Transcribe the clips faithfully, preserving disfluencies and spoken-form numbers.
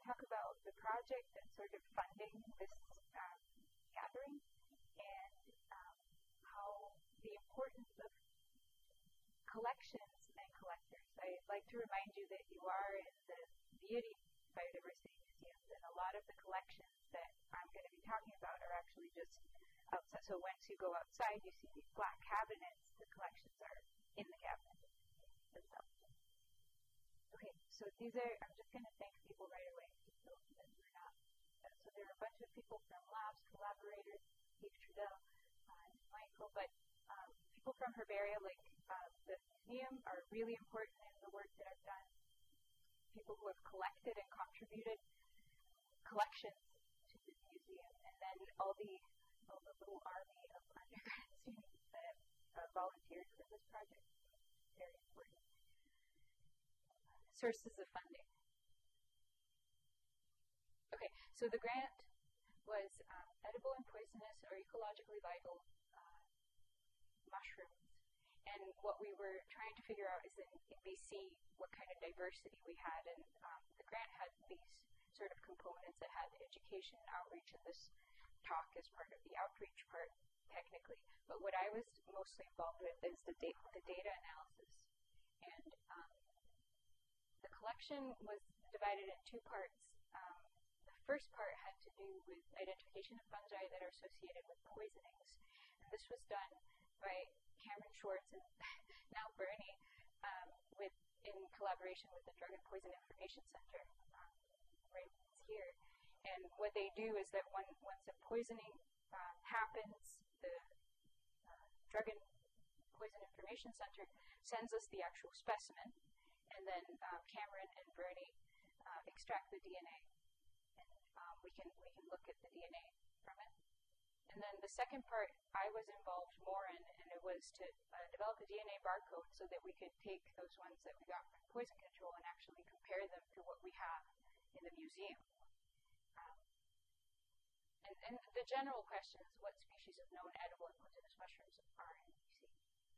talk about the project and sort of funding this um, gathering, and um, how the importance of collections and collectors. I'd like to remind you that you are in the Beauty Biodiversity Museum, and a lot of the collections that I'm going to be talking about are actually just outside. So once you go outside, you see these black cabinets. The collections are in the cabinet themselves. Okay, so these are, I'm just going to thank people right away, just so that we're not, uh, so there are a bunch of people from labs, collaborators, Steve Trudell, uh, and Michael, but um, people from Herbaria, like uh, the museum, are really important in the work that I've done. People who have collected and contributed collections to the museum, and then all the, all the little army of undergrad students that have uh, volunteered for this project. Very important. Sources of funding. Okay, so the grant was um, edible and poisonous or ecologically vital uh, mushrooms. And what we were trying to figure out is in, in B C what kind of diversity we had. And um, the grant had these sort of components that had education, outreach, and this talk is part of the outreach part, technically. But what I was mostly involved with is the, da the data analysis. And um, the collection was divided in two parts. Um, the first part had to do with identification of fungi that are associated with poisonings. And this was done by Cameron Schwartz and now Bernie um, with, in collaboration with the Drug and Poison Information Center, um, right here. And what they do is that when, once a poisoning um, happens, the uh, Drug and Poison Information Center sends us the actual specimen, and then um, Cameron and Bernie uh, extract the D N A, and um, we can we can look at the D N A from it. And then the second part I was involved more in, and it was to uh, develop a D N A barcode so that we could take those ones that we got from poison control and actually compare them to what we have in the museum. Um, and, and the general question is, what species of known edible and poisonous mushrooms are in B C?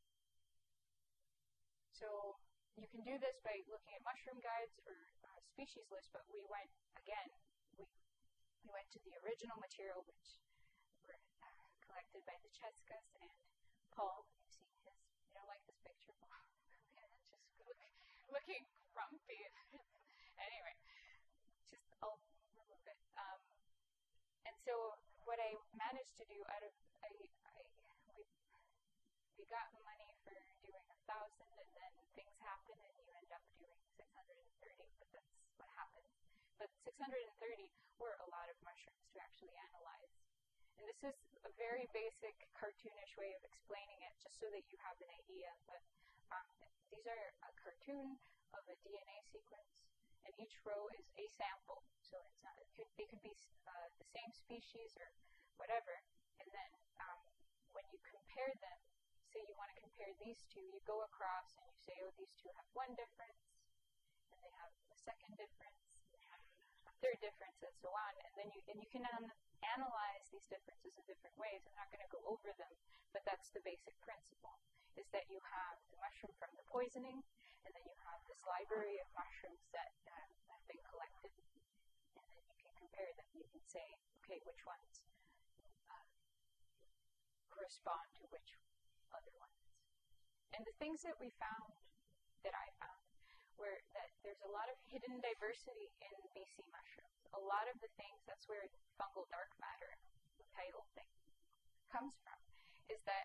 So you can do this by looking at mushroom guides or uh, species lists, but we went, again, we, we went to the original material, which were uh, collected by the Cheskas and Paul. You've seen his, you don't like this picture, Paul? Just look, looking grumpy. Anyway, just, I'll remove it. Um, and so what I managed to do out of, I, I we, we got money for doing a thousand, and then things happen and you end up doing six hundred thirty, but that's what happens. But six hundred thirty were a lot of mushrooms to actually analyze. And this is a very basic cartoonish way of explaining it, just so that you have an idea. But um, these are a cartoon of a D N A sequence, and each row is a sample. So it's not, it could, they could be uh, the same species or whatever. And then um, when you compare them, say you want to compare these two, you go across and you say, oh, these two have one difference, and they have a second difference, and they have a third difference, and so on. And then you and you can um, analyze these differences in different ways. I'm not going to go over them, but that's the basic principle, is that you have the mushroom from the poisoning, and then you have this library of mushrooms that uh, have been collected, and then you can compare them. You can say, okay, which ones uh, correspond to which other ones. And the things that we found, that I found, were that there's a lot of hidden diversity in B C mushrooms. A lot of the things, that's where fungal dark matter, the title thing, comes from, is that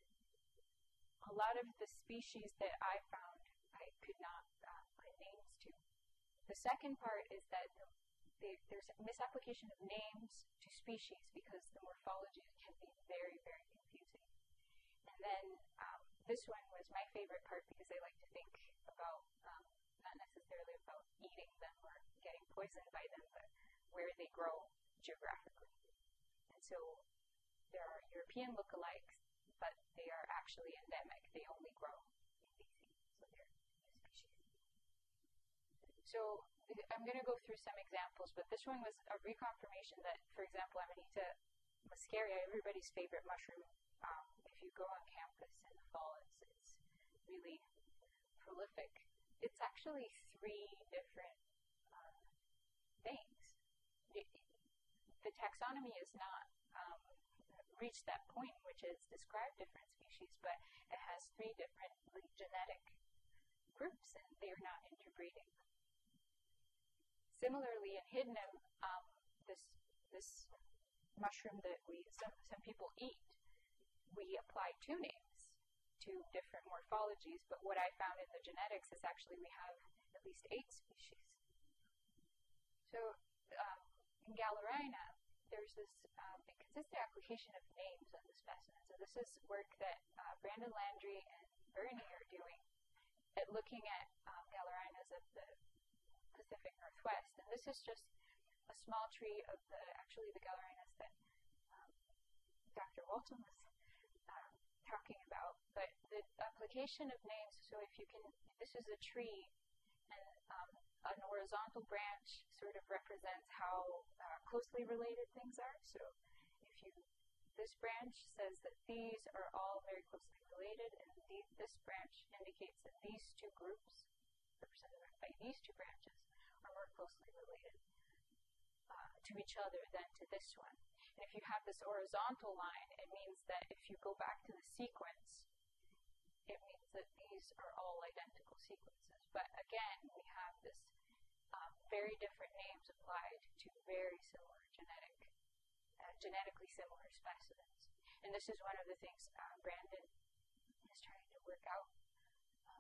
a lot of the species that I found, I could not uh, put names to. The second part is that the, the, there's a misapplication of names to species because the morphology can be very, very confusing. And then um, this one was my favorite part because I like to think about, um, not necessarily about eating them or getting poisoned by them, but where they grow geographically. And so there are European lookalikes, but they are actually endemic. They only grow in B C, so they're new species. So I'm going to go through some examples, but this one was a reconfirmation that, for example, Amanita muscaria, everybody's favorite mushroom, um, if you go on campus in the fall, it's, it's really prolific. It's actually three different uh, things. It, the taxonomy is not um, reached that point in which it's described different species, but it has three different like, genetic groups, and they are not interbreeding. Similarly, in Hydnum, um, this this mushroom that we some some people eat, we apply two names to different morphologies. But what I found in the genetics is actually we have at least eight species. So um, in Galerina, there's this um, consistent application of names on the specimens. So this is work that uh, Brandon Landry and Bernie are doing at looking at um, Galerinas of the Pacific Northwest. And this is just a small tree of the, actually the Galerinas that um, Doctor Walton was um, talking about. But the application of names, so if you can, this is a tree, and um, an horizontal branch sort of represents how uh, closely related things are. So if you, this branch says that these are all very closely related, and the, this branch indicates that these two groups, represented by these two branches, are more closely related uh, to each other than to this one. And if you have this horizontal line, it means that if you go back to the sequence, it means that these are all identical sequences. But again, we have this um, very different names applied to very similar genetic, uh, genetically similar specimens. And this is one of the things uh, Brandon is trying to work out. Um,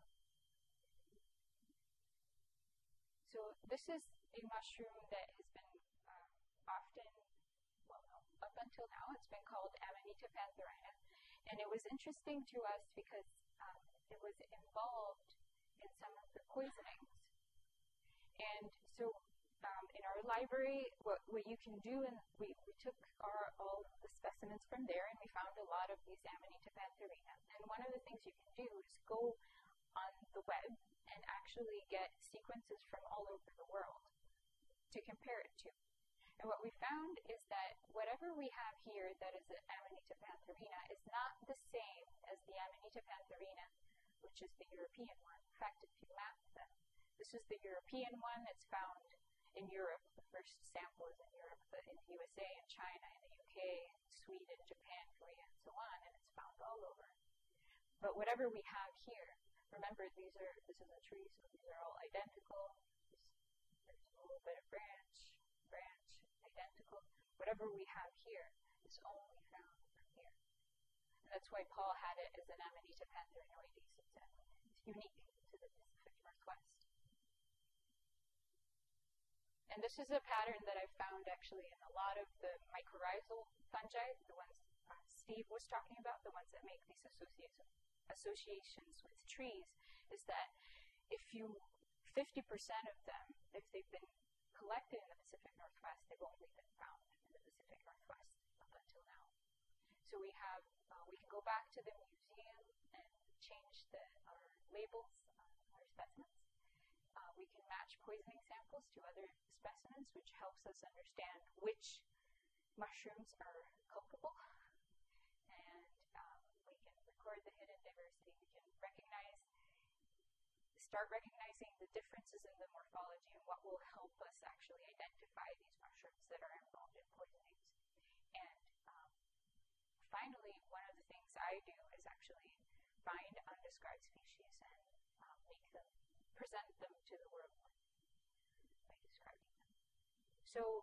so this is a mushroom that has been um, often, well, no, up until now, it's been called Amanita pantherina. And it was interesting to us because um, it was involved in some of the poisonings. And so um, in our library, what, what you can do, and we, we took our, all of the specimens from there, and we found a lot of these Amanita pantherina. And one of the things you can do is go on the web and actually get sequences from all over the world to compare it to. And what we found is that whatever we have here that is an Amanita pantherina is not the same as the Amanita pantherina, which is the European one. In fact, if you map them, this is the European one that's found in Europe. The first sample is in Europe, but in the U S A and China, in the U K, Sweden, Japan, Korea, and so on, and it's found all over. But whatever we have here, remember these are this is a tree, so these are all identical. There's a little bit of branch, branch, identical. Whatever we have here is only found from here. And that's why Paul had it as an Amanita pantherinoides. It's, a, it's unique to the Pacific Northwest. And this is a pattern that I've found actually in a lot of the mycorrhizal fungi, the ones uh, Steve was talking about, the ones that make these associations associations with trees, is that if you, fifty percent of them, if they've been collected in the Pacific Northwest, they've only been found in the Pacific Northwest up until now. So we have, uh, we can go back to the museum and change the, our labels on our specimens. Uh, we can match poisoning samples to other specimens, which helps us understand which mushrooms are culpable. And um, we can record the hidden diversity. We can recognize, start recognizing the differences in the morphology and what will help us actually identify these mushrooms that are involved in poisonings. And um, finally, one of the things I do is actually find undescribed species and um, make them, present them to the world by describing them. So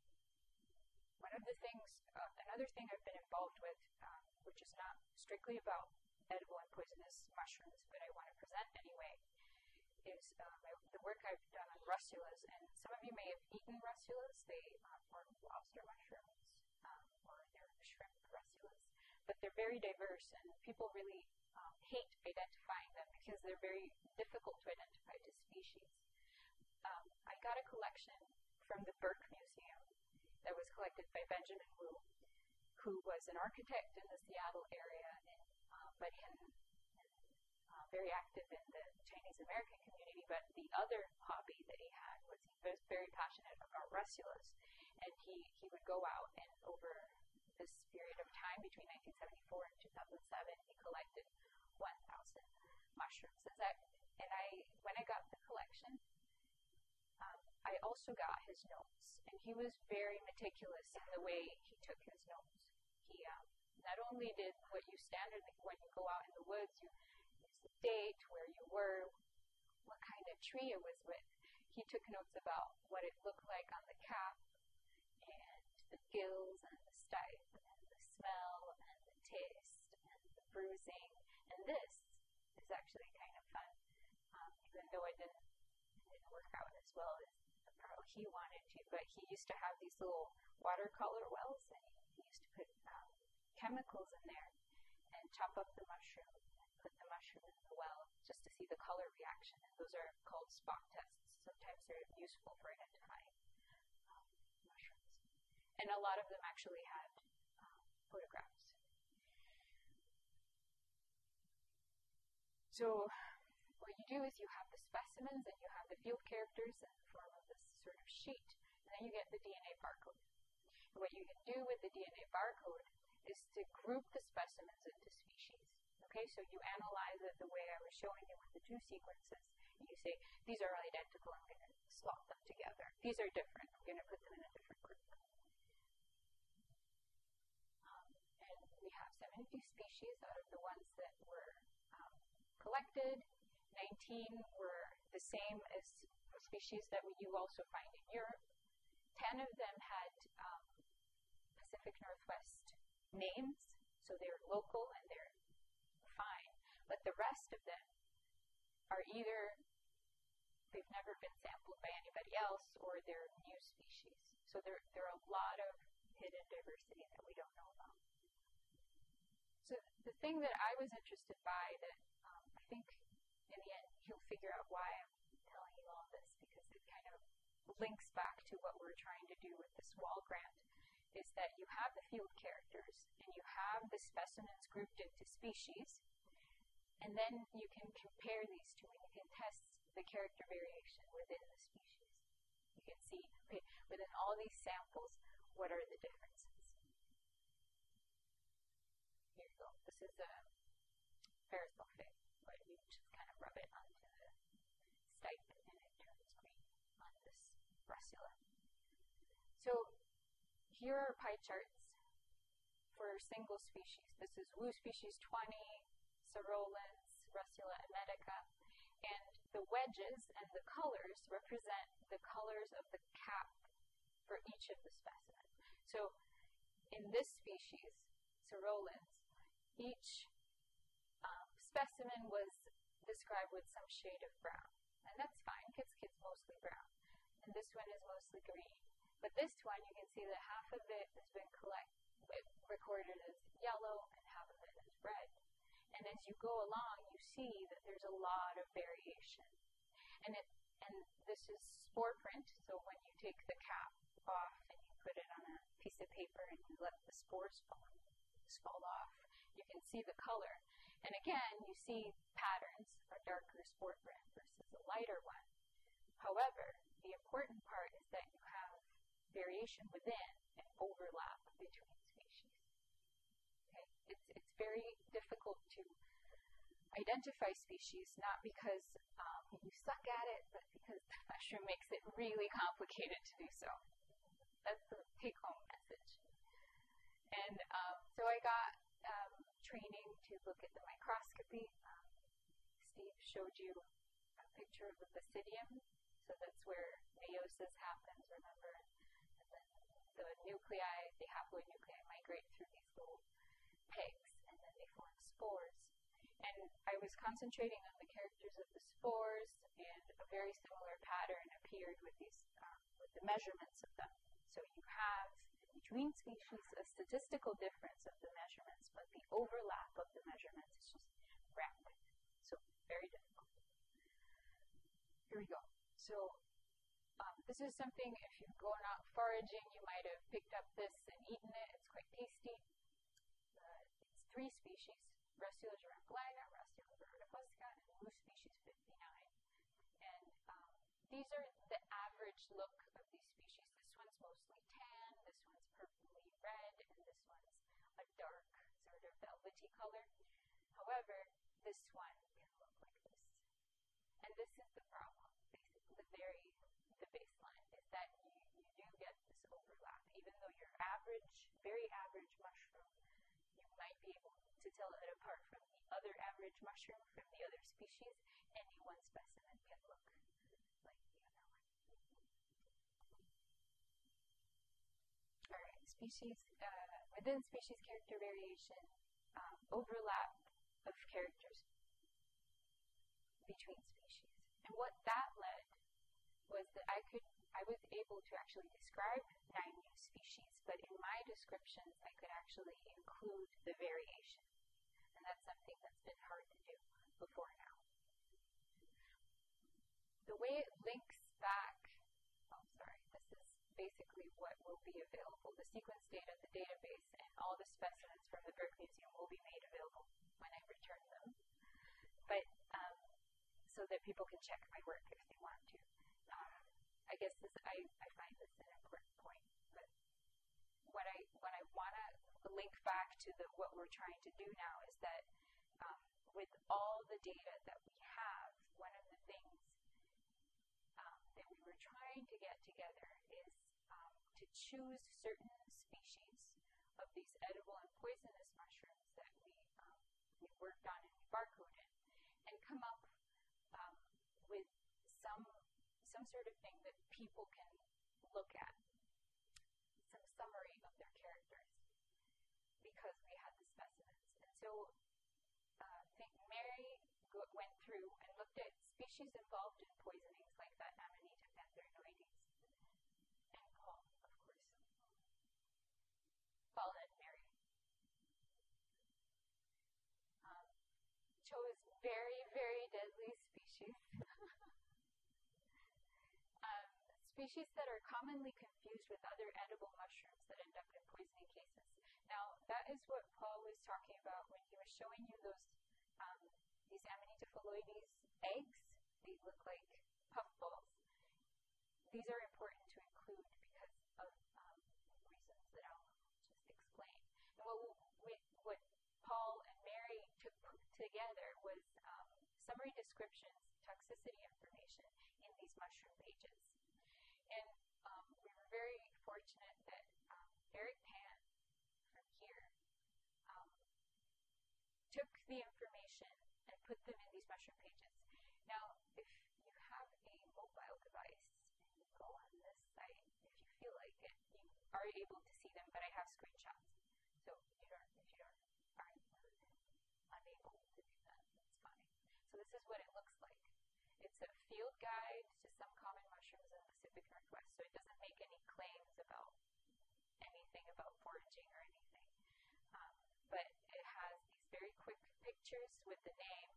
one of the things, uh, another thing I've been involved with, um, which is not strictly about edible and poisonous mushrooms, but I want to present anyway, is uh, my, the work I've done on russulas. And some of you may have eaten russulas. They um, are lobster mushrooms, um, or they're shrimp russulas. But they're very diverse, and people really um, hate identifying them because they're very difficult to identify to species. Um, I got a collection from the Burke Museum that was collected by Benjamin Wu, who was an architect in the Seattle area, and, uh, but in, uh, very active in the Chinese American community. But the other hobby that he had was he was very passionate about russulas, and he, he would go out and over this period of time between nineteen seventy-four and two thousand seven, he collected one thousand mushrooms. And, that, and I, when I got the collection, um, I also also got his notes, and he was very meticulous in the way he took his notes. He um, not only did what you standardly, when you go out in the woods, you use the date, where you were, what kind of tree it was with. He took notes about what it looked like on the cap, and the gills, and the stipe, and the smell, and the taste, and the bruising. And this is actually kind of fun, um, even though it didn't, it didn't work out as well as he wanted to. But he used to have these little watercolor wells, and he, he used to put um, chemicals in there and chop up the mushroom and put the mushroom in the well just to see the color reaction. And those are called spot tests. Sometimes they're useful for identifying um, mushrooms. And a lot of them actually had um, photographs. So what you do is you have the specimens and you have the field characters in the form of this sort of sheet, and then you get the D N A barcode. And what you can do with the D N A barcode is to group the specimens into species. Okay, so you analyze it the way I was showing you with the two sequences, and you say, these are identical, I'm going to slot them together. These are different, I'm going to put them in a different group. Um, and we have seventy species out of the ones that were um, collected. nineteen were the same as species that you also find in Europe. ten of them had um, Pacific Northwest names, so they're local and they're fine. But the rest of them are either they've never been sampled by anybody else or they're new species. So there, there are a lot of hidden diversity that we don't know about. So the thing that I was interested by that um, I think in the end you'll figure out why I'm telling you all this, because it kind of links back to what we're trying to do with this wall grant, is that you have the field characters and you have the specimens grouped into species, and then you can compare these two and you can test the character variation within the species. You can see, okay, within all these samples, what are the differences? Here you go. This is a parasulfate, but you just kind of rub it onto the stipe and it turns green on this russula. So here are pie charts for single species. This is Wu species twenty, Cerulens, Russula emetica, and the wedges and the colors represent the colors of the cap for each of the specimens. So in this species, Cerulens, each um, specimen was described with some shade of brown, and that's fine because it's mostly brown. And this one is mostly green. But this one, you can see that half of it has been collect, recorded as yellow and half of it as red. And as you go along, you see that there's a lot of variation. And it, and this is spore print, so when you take the cap off and you put it on a piece of paper and you let the spores fall, fall off, you can see the color. And again, you see patterns, a darker spore print versus a lighter one. However, the important part is that you have variation within and overlap between species. Okay? It's, it's very difficult to identify species, not because um, you suck at it, but because the mushroom makes it really complicated to do so. That's the take-home message. And um, so I got um, training to look at the microscopy. Um, Steve showed you a picture of the basidium. So that's where meiosis happens, remember? And then the nuclei, the haplonuclei migrate through these little pegs, and then they form spores. And I was concentrating on the characters of the spores, and a very similar pattern appeared with these, um, with the measurements of them. So you have, between species, a statistical difference of the measurements, but the overlap of the measurements is just rampant. So very difficult. Here we go. So um, this is something, if you're going out foraging, you might have picked up this and eaten it. It's quite tasty. Uh, it's three species, Russula gyrambulina, Russula verticosca, and Wu species fifty-nine. And um, these are the average look of these species. This one's mostly tan, this one's purpley red, and this one's a dark sort of velvety color. However, this one can look like this. And this is the problem. The very, the baseline is distinct mushroom from the other species, any one specimen can look like the other one. Alright, species, uh, within species character variation, um, overlap of characters between species. And what that led was that I could, I was able to actually describe nine new species, but in my descriptions I could actually include the variation. And that's something that's been hard to do before now. The way it links back, oh sorry, this is basically what will be available. The sequence data, the database, and all the specimens from the Burke Museum will be made available when I return them. But, um, so that people can check my work if they want to. Um, I guess this, I, I find this an important point. But what I, what I want to link back to the, what we're trying to do now is that um, with all the data that we have, one of the things um, that we were trying to get together is um, to choose certain species of these edible and poisonous mushrooms that we, um, we worked on and we barcoded, and come up um, with some, some sort of thing that people can look at, some summary of their characters, because we had the specimens. And so uh, I think Mary go, went through and looked at species involved in poisonings like that Amanita pantherinoides. And Paul, of course. Paul and Mary. Um, chose very, very deadly species. um, species that are commonly confused with other edible mushrooms that end up in poisoning cases. Now, that is what Paul was talking about when he was showing you those, um, these Amanita phalloides eggs. They look like puffballs. These are important to include because of um, reasons that I'll just explain. And what, we, what Paul and Mary took together was um, summary descriptions, toxicity information in these mushroom pages. And um, we were very fortunate that um, Eric Pan from here um, took the information and put them in these mushroom pages. Now, if you have a mobile device and you go on this site, if you feel like it, you are able to see them, but I have screenshots. So you don't, if you don't, aren't unable to do that, that's fine. So this is what it looks like. It's a field guide to some common mushrooms in the Pacific Northwest, so it doesn't make any claims about anything about foraging or anything. Um, but it has these very quick pictures with the name.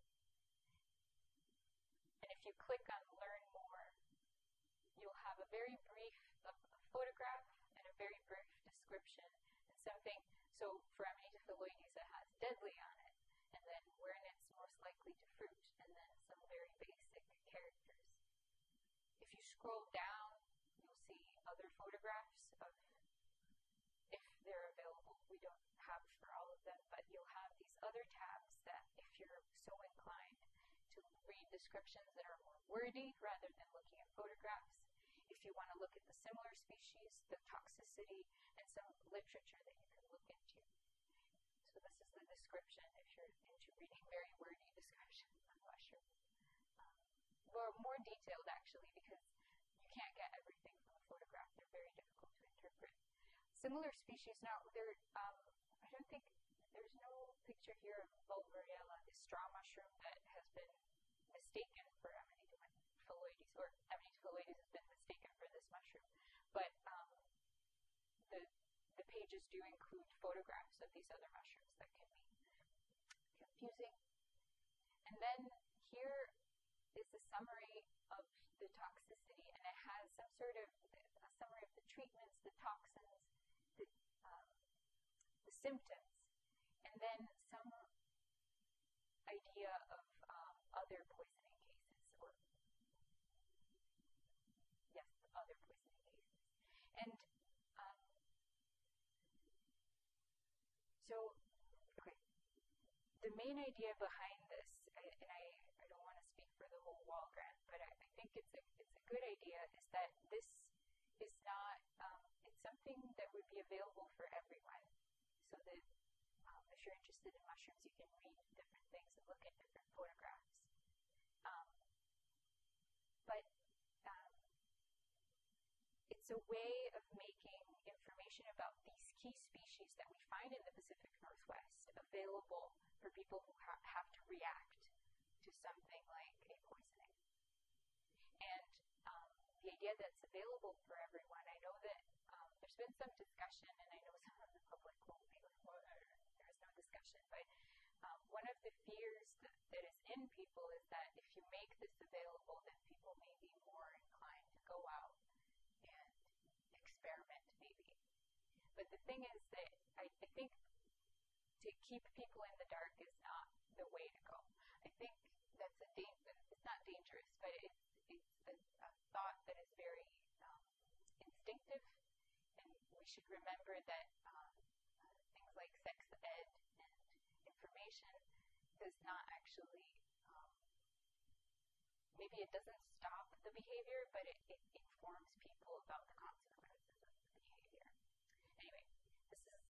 And if you click on Learn More, you'll have a very brief a, a photograph and a very brief description and something. So for Amanita phalloides, it has deadly on it, and then when it's most likely to fruit, and then some very basic characters. If you scroll down, you'll see other photographs of, if they're available. We don't have for all of them, but you'll have these other tabs that, if you're so inclined to read descriptions that are more wordy rather than looking at photographs. If you want to look at the similar species, the toxicity, and some literature that you can look into. So this is the description if you're into reading very wordy descriptions on mushrooms. Um, or more detailed actually, because you can't get everything from a photograph. They're very difficult to interpret. Similar species, now there, um, I don't think, there's no picture here of Bulgarella, the straw mushroom that has been mistaken for Amanita phalloides, or Amanita phalloides has been mistaken for this mushroom. But um, the, the pages do include photographs of these other mushrooms that can be confusing. And then here is a summary of the toxicity, and it has some sort of a summary of the treatments, the toxins, the, um, the symptoms, and then some idea of um, other poisoning cases, or yes, other poisoning cases. And um, so, okay, the main idea behind this, and I, I don't want to speak for the whole wall grant, but I, I think it's a, it's a good idea, is that this is not, um, it's something that would be available for everyone, so that um, if if you're interested in mushrooms, you can read different things and look at different photographs. Um, but um, it's a way of making information about these key species that we find in the Pacific Northwest available for people who ha- have to react to something like a poisoning. And um, the idea that it's available for everyone, I know that um, there's been some discussion, and I know some of the public will be like, well, there is no discussion, but um, one of the fears that, that is in people is that if you make this available, then people may be more inclined to go out and experiment, maybe. But the thing is that I, I think to keep people in the dark is not the way to go. I think that's a da- it's not dangerous, but it's, it's a, a thought that is very um, instinctive, and we should remember that um, uh, things like sex ed and information does not actually, um, maybe it doesn't stop the behavior, but it, it informs people about